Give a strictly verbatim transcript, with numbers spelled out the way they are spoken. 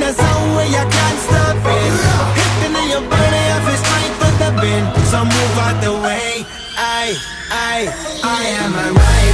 the zone where you can't stop it. Hitting in your body, I feel straight to the bin. So move out the way. I, I, I am a rider.